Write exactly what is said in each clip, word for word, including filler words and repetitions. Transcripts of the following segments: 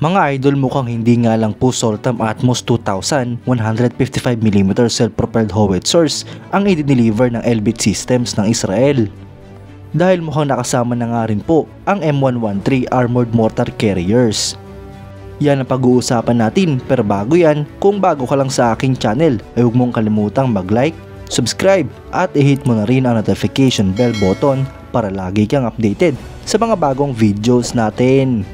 Mga idol, mukhang hindi nga lang po Soltam Atmos two thousand one fifty-five millimeter self-propelled howitzers ang i-deliver ng Elbit Systems ng Israel. Dahil mukhang nakasama na nga rin po ang M one thirteen armored mortar carriers. Yan ang pag-uusapan natin, pero bago yan, kung bago ka lang sa aking channel ay huwag mong kalimutang mag-like, subscribe at i-hit mo na rin ang notification bell button para lagi kang updated sa mga bagong videos natin.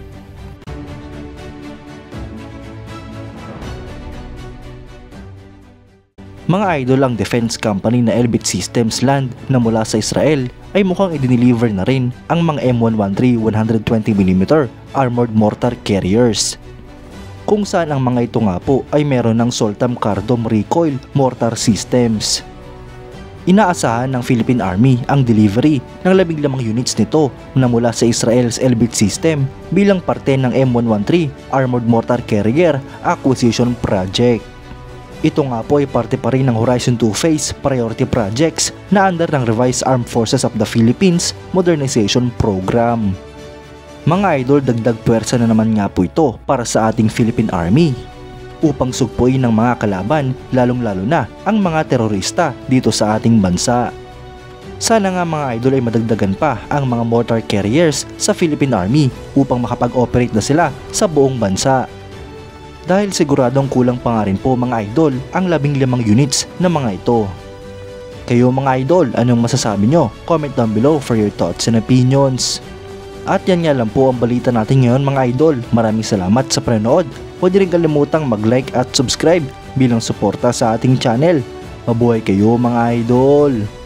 Mga idol, ang defense company na Elbit Systems Land na mula sa Israel ay mukhang i-deliver na rin ang mga M one thirteen one twenty millimeter armored mortar carriers. Kung saan ang mga ito nga po ay meron ng Soltam CARDOM Recoil mortar systems. Inaasahan ng Philippine Army ang delivery ng labing limang units nito na mula sa Israel's Elbit System bilang parte ng M one thirteen armored mortar carrier acquisition project. Ito nga po ay parte pa rin ng Horizon two Phase Priority Projects na under ng Revised Armed Forces of the Philippines Modernization Program. Mga idol, dagdag puwersa na naman nga po ito para sa ating Philippine Army upang sugpuin ng mga kalaban, lalong-lalo na ang mga terorista dito sa ating bansa. Sana nga mga idol ay madagdagan pa ang mga mortar carriers sa Philippine Army upang makapag-operate na sila sa buong bansa. Dahil siguradong kulang pa nga rin po mga idol ang labing limang units na mga ito. Kayo mga idol, anong masasabi nyo? Comment down below for your thoughts and opinions. At yan nga lang po ang balita natin ngayon mga idol. Maraming salamat sa panonood. Huwag rin kalimutang mag-like at subscribe bilang suporta sa ating channel. Mabuhay kayo mga idol!